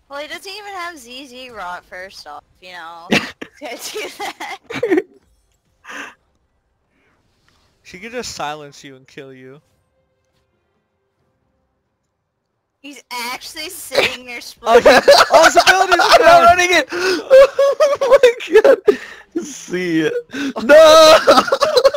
Well, he doesn't even have ZZ Rot first off, you know. Can't do that. She could just silence you and kill you. He's actually sitting there Oh, splitting. oh, civilians are I'm down. running it! Oh my god! See it. No!